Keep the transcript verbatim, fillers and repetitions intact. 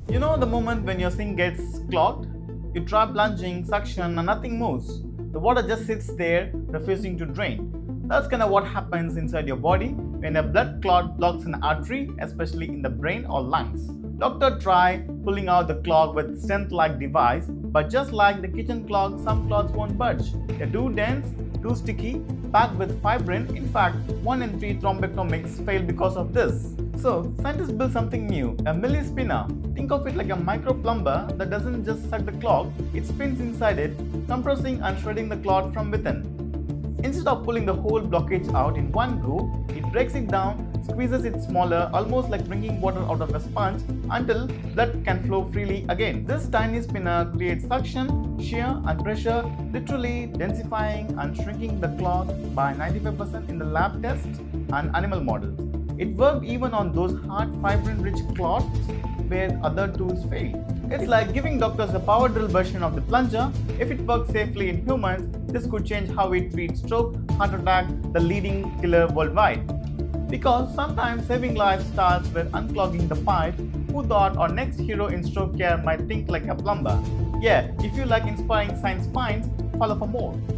You know the moment when your sink gets clogged? You try plunging, suction, and nothing moves. The water just sits there, refusing to drain. That's kind of what happens inside your body when a blood clot blocks an artery, especially in the brain or lungs. Doctor try pulling out the clog with stent-like device, but just like the kitchen clog, some clots won't budge. They're too dense, too sticky, packed with fibrin. In fact, one in three thrombectomies fail because of this. So, scientists built something new, a Milli-spinner. Think of it like a micro plumber that doesn't just suck the clog, it spins inside it, compressing and shredding the clot from within. Instead of pulling the whole blockage out in one go, it breaks it down, squeezes it smaller, almost like bringing water out of a sponge, until blood can flow freely again. This tiny spinner creates suction, shear and pressure, literally densifying and shrinking the clot by ninety-five percent in the lab tests and animal models. It worked even on those hard fibrin-rich clots where other tools failed. It's like giving doctors a power drill version of the plunger. If it works safely in humans, this could change how we treat stroke, heart attack, the leading killer worldwide. Because sometimes saving lives starts with unclogging the pipes. Who thought our next hero in stroke care might think like a plumber? Yeah, if you like inspiring science finds, follow for more.